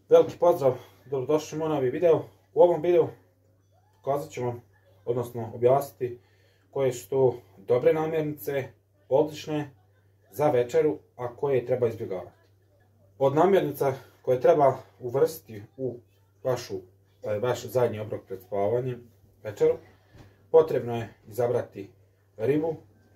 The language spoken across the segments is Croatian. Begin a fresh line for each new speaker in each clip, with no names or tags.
Veliki pozdrav, dobrodošli u moj novi video. U ovom videu pokazat ću vam, odnosno objasniti koje su to dobre namirnice, odlične za večeru, a koje treba izbjegavati. Od namirnica koje treba uvrstiti u vaš zadnji obrok pred spavanjem, večeru, potrebno je izabrati ribu,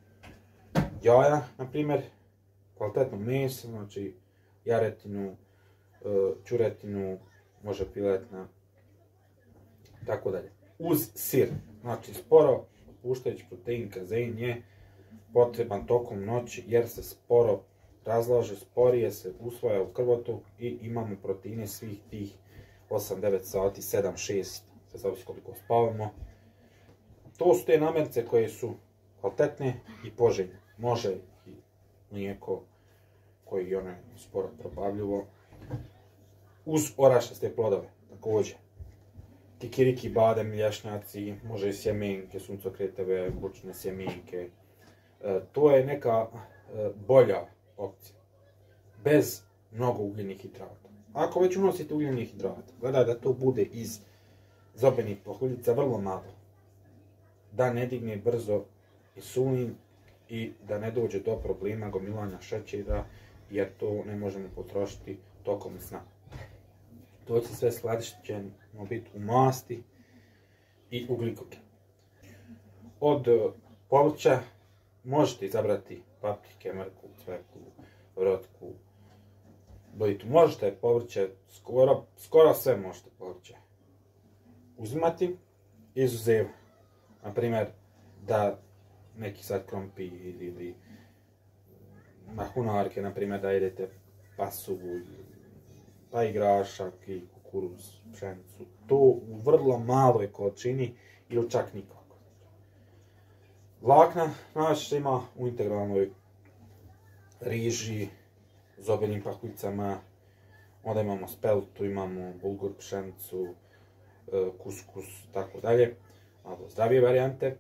jaja, na primjer, kvalitetno meso, znači jaretinu, ćuretinu, može piletna, tako dalje. Uz sir, znači sporo otpuštajući protein kazein je potreban tokom noći jer se sporo razlaže, sporije se usvaja u krvotok i imamo proteine svih tih 8-9 sati, 7-6, se zavisi koliko spavamo. To su te namirnice koje su kvalitetne i poželjne. Može i mlijeko koji one sporo probavljivo. Uz orašaste plodove, također. Kikiriki, badem, lješnjaci, može i sjemenke, suncokretove, bučne sjemenke. To je neka bolja opcija. Bez mnogo ugljenih hidrata. Ako već unosite ugljeni hidrat, gledaj da to bude iz zobenih pahuljica vrlo malo. Da ne digne brzo insulin i da ne dođe do problema gomilanja šećera, jer to ne možemo potrošiti tokom sna. To će sve skladišteno biti u masti i ugljikogen. Od povrća možete izabrati paprike, mrkvu, cveklu, vrotku, bojitu. Možete povrće, skoro sve možete povrće uzimati, izuzev, na primjer, da neki sad krompir ili mahunarke, na primjer, da jedete pasulj, pa i grašak i kukuruz, pšenicu. To u vrlo maloj količini ili čak nikako. Vlakna najviše ima u integralnoj riži, zobenim pahuljicama, onda imamo speltu, imamo bulgur, pšenicu, kuskus, tako dalje. Malo zdravije varijante.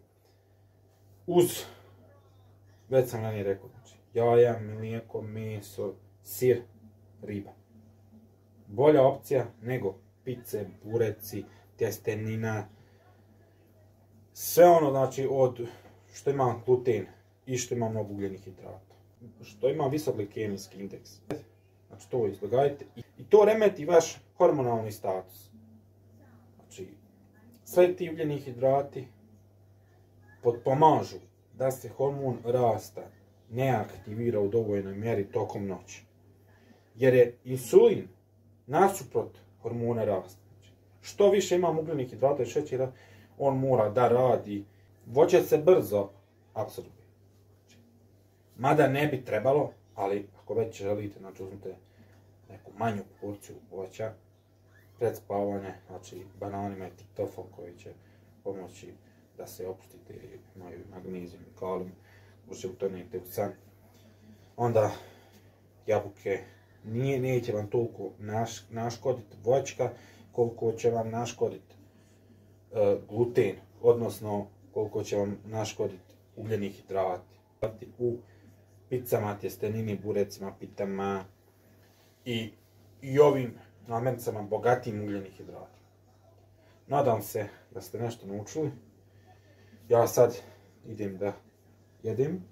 Uz, već sam ranije rekao, znači, jaja, mlijeko, meso, sir, riba. Bolja opcija nego pice, bureci, tjestenina, sve ono, znači, od što ima gluten i što ima mnogo ugljenih hidrata, što ima visok glikemijski indeks. Znači, to izbjegajte i to remeti vaš hormonalni status. Znači, sve ti ugljeni hidrati potpomažu da se hormon rasta ne aktivira u dovoljnoj mjeri tokom noći. Jer je insulin nasuprot hormona rasta. Što više imamo ugljenih hidrata i šećera, on mora da radi. Voće se brzo apsorbuje. Mada ne bi trebalo, ali ako već želite, znači uzmite neku manju porciju voća pred spavanje, znači bananima i tiktofom koji će pomoći da se opustite, imaju magnezijum i kalijum, možete utonete u san. Onda jabuke, neće vam toliko naškoditi voćka koliko će vam naškoditi gluten, odnosno koliko će vam naškoditi ugljeni hidrati. U picama, tjestenini, burecima, pitama i ovim namirnicama bogatim ugljenih hidrata. Nadam se da ste nešto naučili. Ja sad idem da jedem.